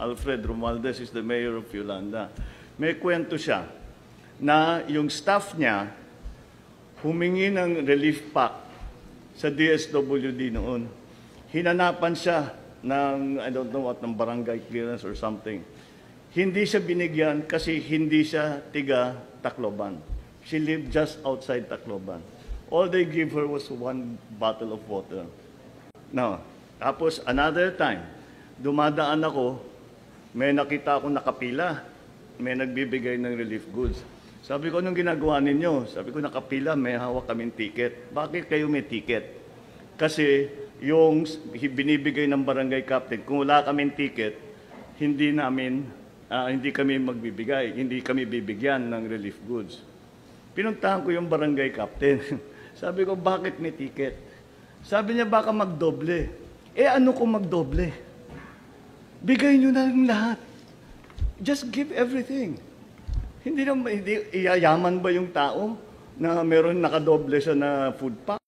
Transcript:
Alfred Romualdez is the mayor of Yolanda. May kwento siya na yung staff niya humingi ng relief pack sa DSWD noon. Hinanapan siya ng, I don't know what, ng barangay clearance or something. Hindi siya binigyan kasi hindi siya tiga Tacloban. She lived just outside Tacloban. All they gave her was one bottle of water. Now, tapos another time, dumadaan ako, may nakita akong nakapila, may nagbibigay ng relief goods. Sabi ko, anong ginagawa ninyo? Sabi ko, nakapila, may hawak kaming ticket. Bakit kayo may ticket? Kasi yung binibigay ng barangay captain, kung wala kaming ticket, hindi kami magbibigay, hindi kami bibigyan ng relief goods. Pinuntahan ko yung barangay captain. Sabi ko, bakit may ticket? Sabi niya, baka magdoble. Eh ano kung magdoble? Bigay nyo na lang lahat. Just give everything. Hindi iyayaman ba yung tao na meron nakadoble siya na food pack?